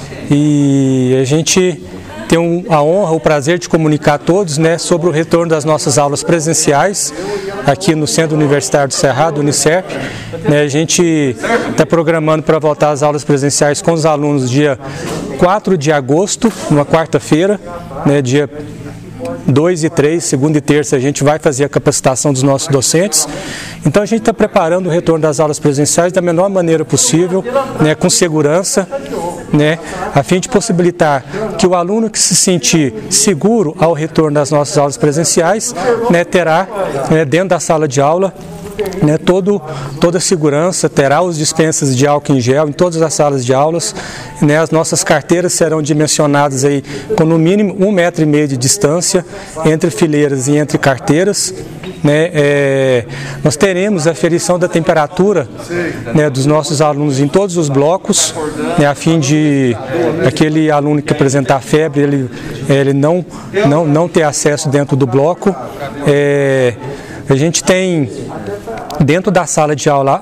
E a gente tem a honra, o prazer de comunicar a todos, né, sobre o retorno das nossas aulas presenciais aqui no Centro Universitário do Cerrado, Unicerp. Né, a gente está programando para voltar às aulas presenciais com os alunos dia 4 de agosto, numa quarta-feira, né, dia 2 e 3, segunda e terça, a gente vai fazer a capacitação dos nossos docentes. Então a gente está preparando o retorno das aulas presenciais da menor maneira possível, né, com segurança, né, a fim de possibilitar que o aluno que se sentir seguro ao retorno das nossas aulas presenciais, né, terá, né, dentro da sala de aula, né, toda a segurança, terá os dispensas de álcool em gel em todas as salas de aulas, né, as nossas carteiras serão dimensionadas aí com no mínimo 1,5 metro de distância entre fileiras e entre carteiras. Né, nós teremos a aferição da temperatura, né, dos nossos alunos em todos os blocos, né, a fim de aquele aluno que apresentar febre, ele não ter acesso dentro do bloco. A gente tem dentro da sala de aula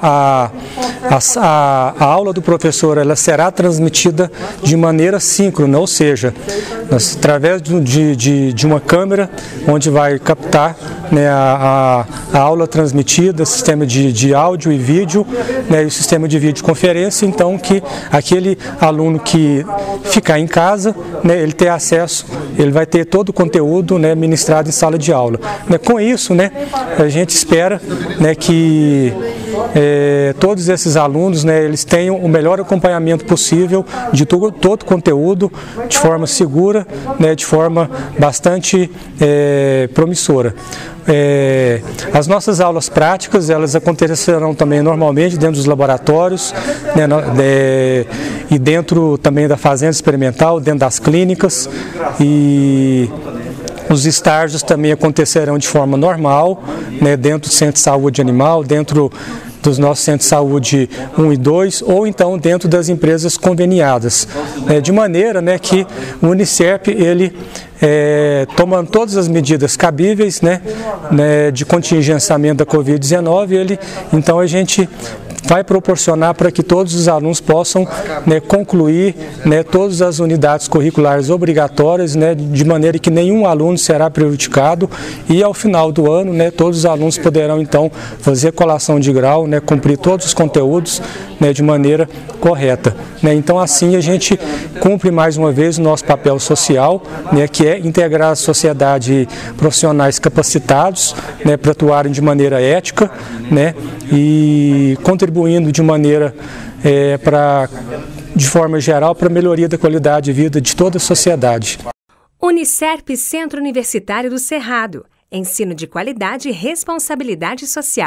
a aula do professor, ela será transmitida de maneira síncrona, ou seja, através de uma câmera onde vai captar, né, a aula transmitida, sistema de áudio e vídeo, né, e o sistema de videoconferência, então que aquele aluno que ficar em casa, né, ele ter acesso, ele vai ter todo o conteúdo, né, ministrado em sala de aula. Né, com isso, né, a gente espera, né, que todos esses alunos, né, eles tenham o melhor acompanhamento possível de todo o conteúdo, de forma segura, né, de forma bastante promissora. As nossas aulas práticas, elas acontecerão também normalmente dentro dos laboratórios, né, e dentro também da fazenda experimental, dentro das clínicas, e os estágios também acontecerão de forma normal, né, dentro do Centro de Saúde Animal, dentro dos nossos centros de saúde 1 e 2, ou então dentro das empresas conveniadas, de maneira, né, que o Unicerp, ele tomando todas as medidas cabíveis, né, de contingenciamento da Covid-19, então a gente vai proporcionar para que todos os alunos possam, né, concluir, né, todas as unidades curriculares obrigatórias, né, de maneira que nenhum aluno será prejudicado, e ao final do ano, né, todos os alunos poderão então fazer colação de grau, né, cumprir todos os conteúdos, né, de maneira correta. Né. Então assim a gente cumpre mais uma vez o nosso papel social, né, que é integrar a sociedade profissionais capacitados, né, para atuarem de maneira ética, né, e contribuindo de maneira, de forma geral, para a melhoria da qualidade de vida de toda a sociedade. Unicerp Centro Universitário do Cerrado. Ensino de qualidade e responsabilidade social.